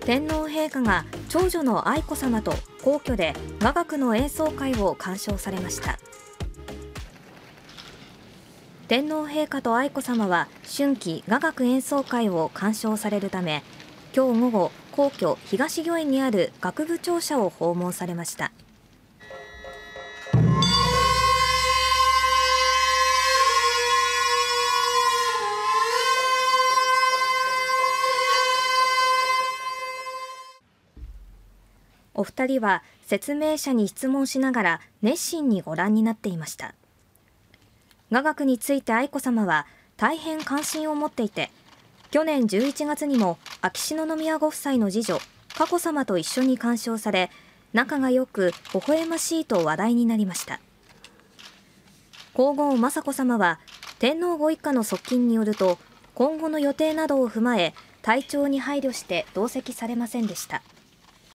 天皇陛下が長女の愛子さまと皇居で雅楽の演奏会を鑑賞されました。天皇陛下と愛子さまは春季雅楽演奏会を鑑賞されるため、今日午後、皇居東御苑にある楽部庁舎を訪問されました。お二人は説明者に質問しながら熱心にご覧になっていました。雅楽について愛子さまは大変関心を持っていて、去年11月にも秋篠宮ご夫妻の次女佳子さまと一緒に鑑賞され、仲が良く微笑ましいと話題になりました。皇后雅子さまは天皇ご一家の側近によると、今後の予定などを踏まえ体調に配慮して同席されませんでした。